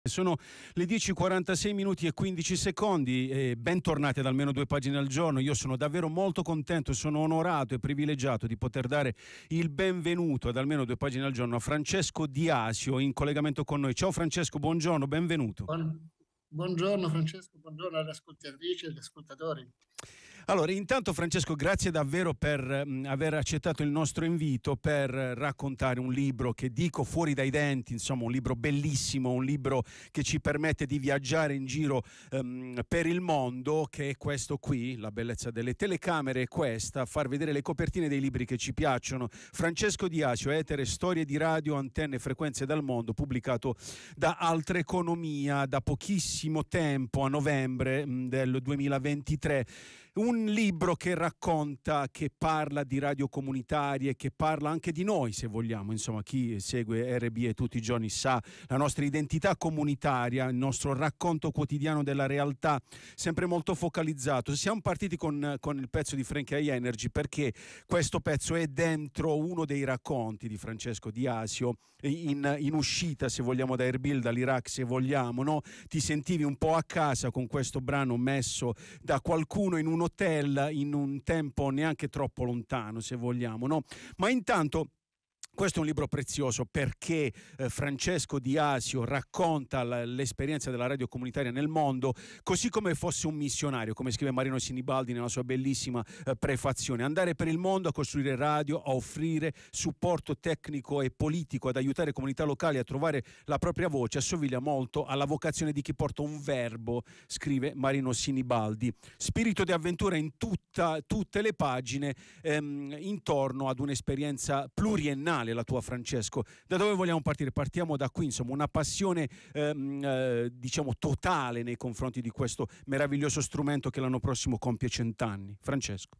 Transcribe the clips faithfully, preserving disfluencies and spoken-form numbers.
Sono le dieci e quarantasei minuti e quindici secondi e bentornati ad Almeno Due Pagine al Giorno. Io sono davvero molto contento e sono onorato e privilegiato di poter dare il benvenuto ad Almeno Due Pagine al Giorno a Francesco Di Asio in collegamento con noi. Ciao Francesco, buongiorno, benvenuto. Buon- Buongiorno Francesco, buongiorno alle ascoltatrici e agli ascoltatori. Allora, intanto Francesco, grazie davvero per mh, aver accettato il nostro invito per raccontare un libro che dico fuori dai denti, insomma un libro bellissimo, un libro che ci permette di viaggiare in giro um, per il mondo, che è questo qui. La bellezza delle telecamere è questa, far vedere le copertine dei libri che ci piacciono. Francesco Di Asio, Etere, storie di radio, antenne, frequenze dal mondo, pubblicato da Altra Economia da pochissimo tempo, a novembre mh, del duemilaventitré. Un libro che racconta, che parla di radio comunitarie, che parla anche di noi, se vogliamo. Insomma, chi segue R B E tutti i giorni sa la nostra identità comunitaria, il nostro racconto quotidiano della realtà, sempre molto focalizzato. Siamo partiti con, con il pezzo di Frank High Energy perché questo pezzo è dentro uno dei racconti di Francesco Di Asio, in, in uscita, se vogliamo, da Erbil, dall'Iraq, se vogliamo, no? Ti sentivi un po' a casa con questo brano messo da qualcuno in un hotel in un tempo neanche troppo lontano, se vogliamo, no? Ma intanto questo è un libro prezioso perché eh, Francesco Di Asio racconta l- l'esperienza della radio comunitaria nel mondo così come fosse un missionario, come scrive Marino Sinibaldi nella sua bellissima eh, prefazione. Andare per il mondo a costruire radio, a offrire supporto tecnico e politico, ad aiutare comunità locali a trovare la propria voce, assomiglia molto alla vocazione di chi porta un verbo, scrive Marino Sinibaldi. Spirito di avventura in tutta, tutte le pagine ehm, intorno ad un'esperienza pluriennale. La tua, Francesco, da dove vogliamo partire? Partiamo da qui, insomma, una passione ehm, eh, diciamo totale nei confronti di questo meraviglioso strumento che l'anno prossimo compie cent'anni. Francesco.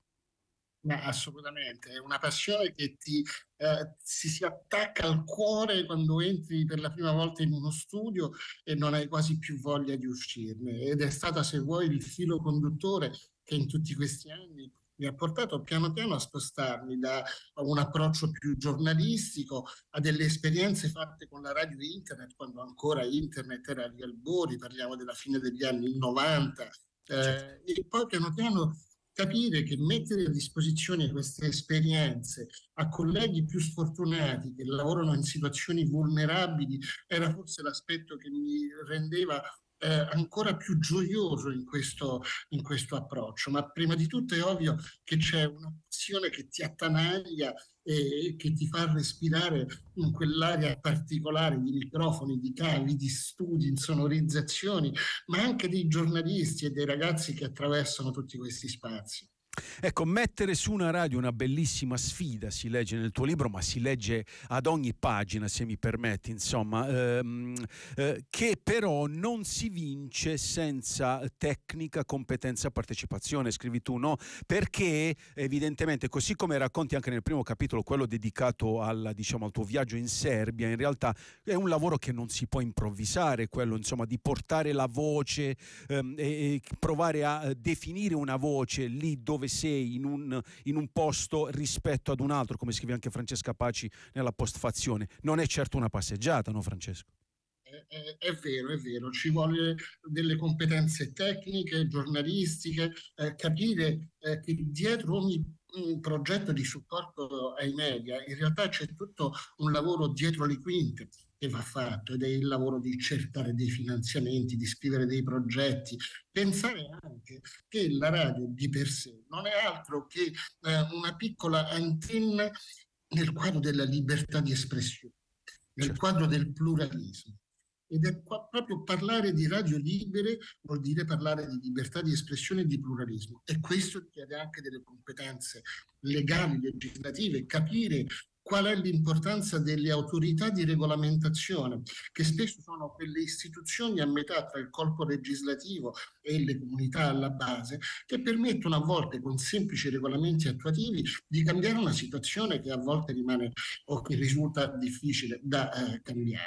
Ma assolutamente, è una passione che ti eh, si, si attacca al cuore quando entri per la prima volta in uno studio e non hai quasi più voglia di uscirne. Ed è stata, se vuoi, il filo conduttore che in tutti questi anni mi ha portato piano piano a spostarmi da un approccio più giornalistico a delle esperienze fatte con la radio internet, quando ancora internet era agli albori, parliamo della fine degli anni novanta, eh, e poi piano piano capire che mettere a disposizione queste esperienze a colleghi più sfortunati che lavorano in situazioni vulnerabili era forse l'aspetto che mi rendeva eh, ancora più gioioso in questo, in questo approccio. Ma prima di tutto è ovvio che c'è una passione che ti attanaglia e che ti fa respirare in quell'area particolare di microfoni, di cavi, di studi, insonorizzazioni, ma anche dei giornalisti e dei ragazzi che attraversano tutti questi spazi. Ecco, mettere su una radio è una bellissima sfida, si legge nel tuo libro, ma si legge ad ogni pagina, se mi permetti, insomma, ehm, eh, che però non si vince senza tecnica, competenza, partecipazione, scrivi tu, no? Perché evidentemente, così come racconti anche nel primo capitolo, quello dedicato al, diciamo, al tuo viaggio in Serbia, in realtà è un lavoro che non si può improvvisare, quello, insomma, di portare la voce ehm, e, e provare a definire una voce lì dove sei, in un, in un posto rispetto ad un altro, come scrive anche Francesca Paci nella postfazione. Non è certo una passeggiata, no Francesco? È, è- è vero, è vero, ci vuole delle competenze tecniche, giornalistiche, eh, capire eh, che dietro ogni mm, progetto di supporto ai media in realtà c'è tutto un lavoro dietro le quinte che va fatto, ed è il lavoro di cercare dei finanziamenti, di scrivere dei progetti, pensare anche che la radio di per sé non è altro che eh, una piccola antenna nel quadro della libertà di espressione, nel Certo. quadro del pluralismo. Ed è qua, proprio parlare di radio libere vuol dire parlare di libertà di espressione e di pluralismo. E questo richiede anche delle competenze legali, legislative, capire qual è l'importanza delle autorità di regolamentazione, che spesso sono quelle istituzioni a metà tra il corpo legislativo e le comunità alla base, che permettono a volte con semplici regolamenti attuativi di cambiare una situazione che a volte rimane o che risulta difficile da eh, cambiare.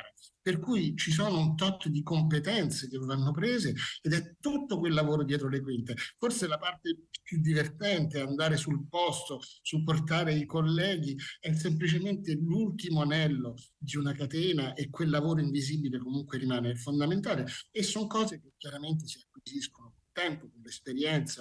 per cui ci sono un tot di competenze che vanno prese ed è tutto quel lavoro dietro le quinte. Forse la parte più divertente è andare sul posto, supportare i colleghi, è semplicemente l'ultimo anello di una catena e quel lavoro invisibile comunque rimane fondamentale e sono cose che chiaramente si acquisiscono con il tempo, con l'esperienza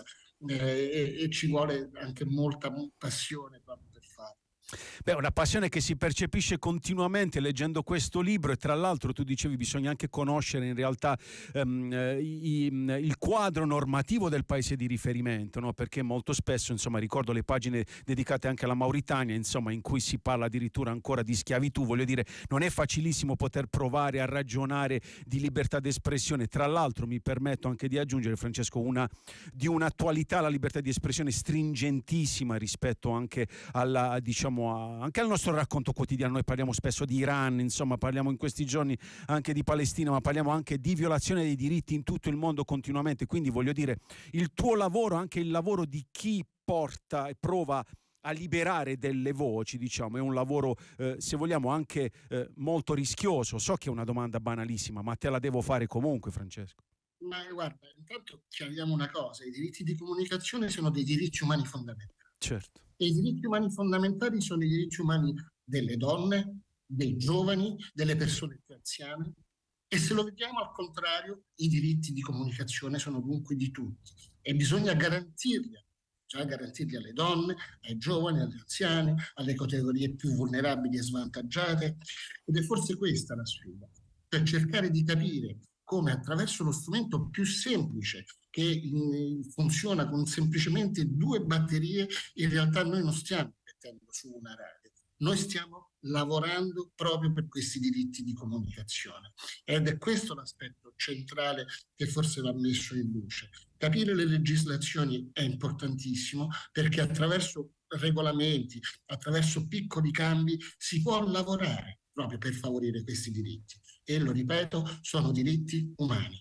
eh, e, e ci vuole anche molta passione proprio per farlo. Beh, una passione che si percepisce continuamente leggendo questo libro e tra l'altro tu dicevi bisogna anche conoscere in realtà um, i, il quadro normativo del paese di riferimento, no? Perché molto spesso, insomma, ricordo le pagine dedicate anche alla Mauritania, insomma, in cui si parla addirittura ancora di schiavitù, voglio dire, non è facilissimo poter provare a ragionare di libertà d'espressione. Tra l'altro mi permetto anche di aggiungere, Francesco, una, di un'attualità la libertà di espressione stringentissima rispetto anche alla, diciamo, anche al nostro racconto quotidiano. Noi parliamo spesso di Iran, insomma parliamo in questi giorni anche di Palestina, ma parliamo anche di violazione dei diritti in tutto il mondo continuamente, quindi voglio dire il tuo lavoro, anche il lavoro di chi porta e prova a liberare delle voci, diciamo, è un lavoro eh, se vogliamo anche eh, molto rischioso. So che è una domanda banalissima, ma te la devo fare comunque, Francesco. Ma guarda, intanto chiariamo una cosa, i diritti di comunicazione sono dei diritti umani fondamentali. Certo. E i diritti umani fondamentali sono i diritti umani delle donne, dei giovani, delle persone più anziane. E se lo vediamo al contrario, i diritti di comunicazione sono dunque di tutti e bisogna garantirli, bisogna garantirli alle donne, ai giovani, agli anziani, alle categorie più vulnerabili e svantaggiate. Ed è forse questa la sfida, per cercare di capire come attraverso lo strumento più semplice che funziona con semplicemente due batterie, in realtà noi non stiamo mettendo su una radio, noi stiamo lavorando proprio per questi diritti di comunicazione. Ed è questo l'aspetto centrale che forse va messo in luce. Capire le legislazioni è importantissimo perché attraverso regolamenti, attraverso piccoli cambi si può lavorare proprio per favorire questi diritti. E lo ripeto, sono diritti umani.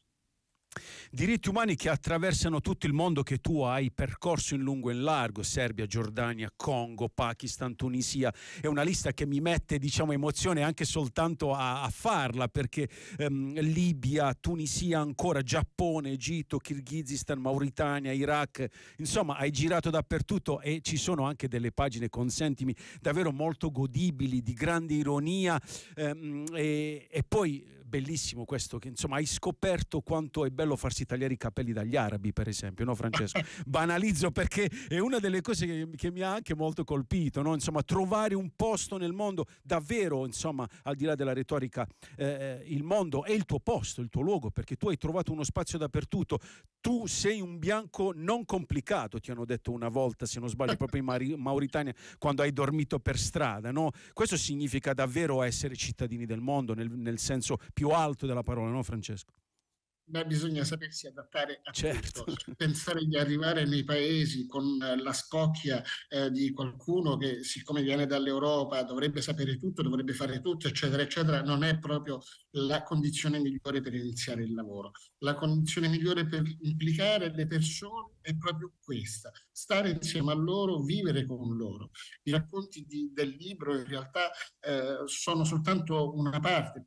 Diritti umani che attraversano tutto il mondo, che tu hai percorso in lungo e in largo: Serbia, Giordania, Congo, Pakistan, Tunisia. È una lista che mi mette, diciamo, emozione anche soltanto a, a farla, perché ehm, Libia, Tunisia ancora, Giappone, Egitto, Kirghizistan, Mauritania, Iraq, insomma hai girato dappertutto e ci sono anche delle pagine, consentimi, davvero molto godibili, di grande ironia ehm, e, e poi bellissimo questo, che insomma hai scoperto quanto è bello farsi tagliare i capelli dagli arabi, per esempio, no Francesco? Banalizzo perché è una delle cose che, che mi ha anche molto colpito, no? Insomma, trovare un posto nel mondo davvero, insomma, al di là della retorica, eh, il mondo è il tuo posto, il tuo luogo, perché tu hai trovato uno spazio dappertutto. Tu sei un bianco non complicato, ti hanno detto una volta, se non sbaglio, proprio in Mauritania, quando hai dormito per strada, no? Questo significa davvero essere cittadini del mondo, nel, nel senso più alto della parola, no Francesco? Beh, bisogna sapersi adattare a certo. tutto, pensare di arrivare nei paesi con la spocchia eh, di qualcuno che, siccome viene dall'Europa, dovrebbe sapere tutto, dovrebbe fare tutto, eccetera, eccetera, non è proprio la condizione migliore per iniziare il lavoro. La condizione migliore per implicare le persone è proprio questa: stare insieme a loro, vivere con loro. I racconti di, del libro in realtà eh, sono soltanto una parte.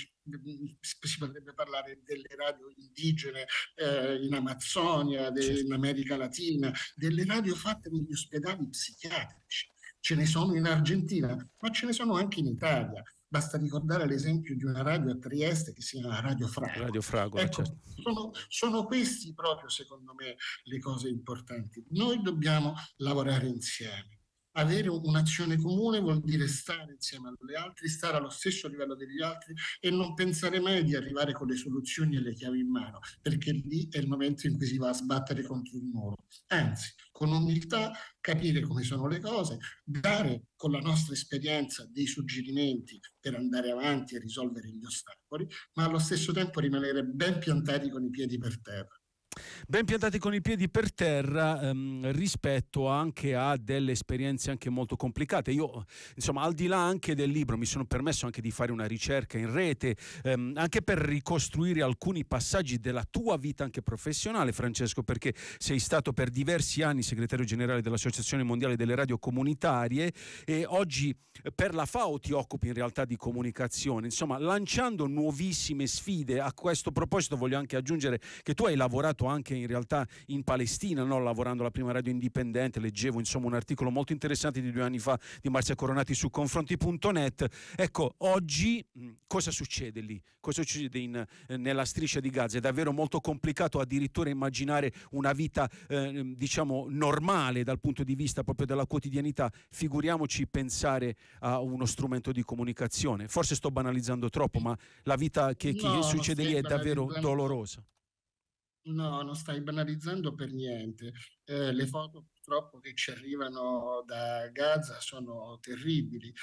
Si potrebbe parlare delle radio indigene eh, in Amazzonia, de, certo. in America Latina, delle radio fatte negli ospedali psichiatrici. Ce ne sono in Argentina, ma ce ne sono anche in Italia. Basta ricordare l'esempio di una radio a Trieste che si chiama Radio Fragola. Radio Fragola, ecco, certo. sono, sono questi proprio, secondo me, le cose importanti. Noi dobbiamo lavorare insieme. Avere un'azione comune vuol dire stare insieme agli altri, stare allo stesso livello degli altri e non pensare mai di arrivare con le soluzioni e le chiavi in mano, perché lì è il momento in cui si va a sbattere contro il muro. Anzi, con umiltà capire come sono le cose, dare con la nostra esperienza dei suggerimenti per andare avanti e risolvere gli ostacoli, ma allo stesso tempo rimanere ben piantati con i piedi per terra. ben piantati con i piedi per terra ehm, rispetto anche a delle esperienze anche molto complicate. Io, insomma, al di là anche del libro, mi sono permesso anche di fare una ricerca in rete, ehm, anche per ricostruire alcuni passaggi della tua vita anche professionale, Francesco, perché sei stato per diversi anni segretario generale dell'Associazione Mondiale delle Radio Comunitarie e oggi per la FAO ti occupi in realtà di comunicazione, insomma, lanciando nuovissime sfide. A questo proposito voglio anche aggiungere che tu hai lavorato anche in realtà in Palestina, no? Lavorando alla prima radio indipendente, leggevo insomma un articolo molto interessante di due anni fa di Marzia Coronati su confronti punto net. Ecco, oggi mh, cosa succede lì? Cosa succede in, eh, nella striscia di Gaza? È davvero molto complicato addirittura immaginare una vita eh, diciamo normale dal punto di vista proprio della quotidianità, figuriamoci pensare a uno strumento di comunicazione. Forse sto banalizzando troppo, ma la vita che, che No, non succede lì stai è davvero banalizzando. dolorosa. No, non stai banalizzando per niente. Eh, le foto purtroppo che ci arrivano da Gaza sono terribili.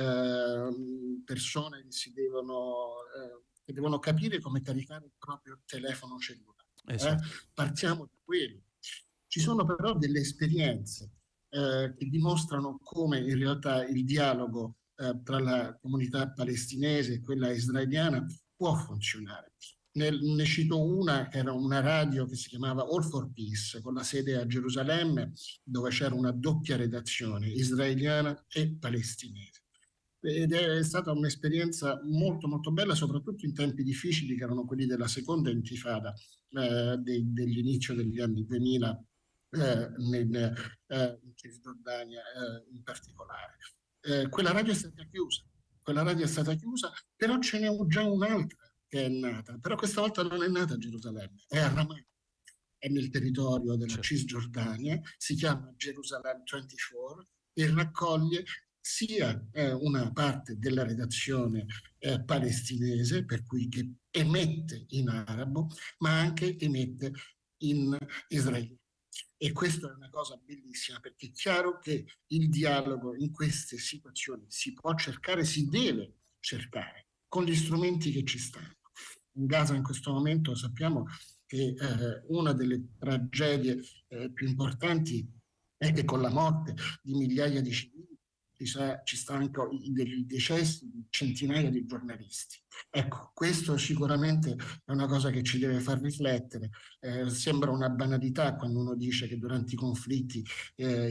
Eh, persone che si devono, eh, che devono capire come caricare il proprio telefono cellulare. Eh? Esatto. Partiamo da quello. Ci sono però delle esperienze eh, che dimostrano come in realtà il dialogo eh, tra la comunità palestinese e quella israeliana può funzionare. Ne, ne cito una che era una radio che si chiamava All for Peace, con la sede a Gerusalemme, dove c'era una doppia redazione, israeliana e palestinese. Ed è stata un'esperienza molto molto bella, soprattutto in tempi difficili che erano quelli della seconda intifada eh, de, dell'inizio degli anni duemila eh, nel, eh, in Cisgiordania eh, in particolare. Eh, quella radio è stata chiusa, quella radio è stata chiusa, però ce n'è già un'altra che è nata, però questa volta non è nata a Gerusalemme, è a Ramallah, è nel territorio della Certo. Cisgiordania, si chiama Jerusalem ventiquattro e raccoglie sia eh, una parte della redazione eh, palestinese, per cui che emette in arabo, ma anche emette in israeliano. E questa è una cosa bellissima, perché è chiaro che il dialogo in queste situazioni si può cercare, si deve cercare, con gli strumenti che ci stanno. In Gaza in questo momento sappiamo che eh, una delle tragedie eh, più importanti è che con la morte di migliaia di civili ci, sa, ci sta anche dei decessi di centinaia di giornalisti. Ecco, questo sicuramente è una cosa che ci deve far riflettere. Eh, sembra una banalità quando uno dice che durante i conflitti eh,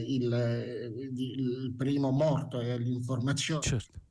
il, il primo morto è l'informazione. Certo.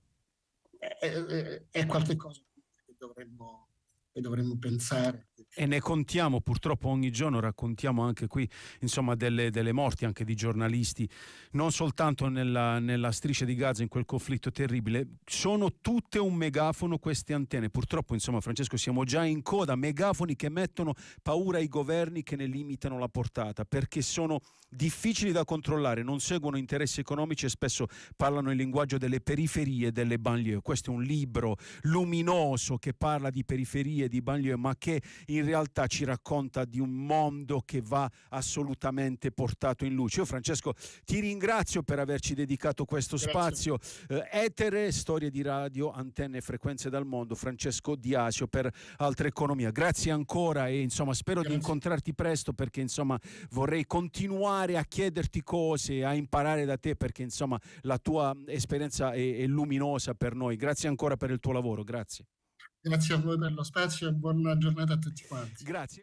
È, è, è qualcosa che dovremmo, che dovremmo pensare. E ne contiamo purtroppo ogni giorno, raccontiamo anche qui insomma delle, delle morti anche di giornalisti, non soltanto nella, nella striscia di Gaza, in quel conflitto terribile. Sono tutte un megafono queste antenne, purtroppo insomma Francesco siamo già in coda, megafoni che mettono paura ai governi, che ne limitano la portata perché sono difficili da controllare, non seguono interessi economici e spesso parlano il linguaggio delle periferie, delle banlieue. Questo è un libro luminoso che parla di periferie, di banlieue, ma che in realtà ci racconta di un mondo che va assolutamente portato in luce. Io Francesco ti ringrazio per averci dedicato questo Grazie. spazio. Eh, Etere, storie di radio, antenne e frequenze dal mondo, Francesco Di Asio per Altra Economia. Grazie ancora e insomma spero Grazie. di incontrarti presto, perché insomma vorrei continuare a chiederti cose, a imparare da te, perché insomma la tua esperienza è, è luminosa per noi. Grazie ancora per il tuo lavoro, grazie. Grazie a voi per lo spazio e buona giornata a tutti quanti. Grazie.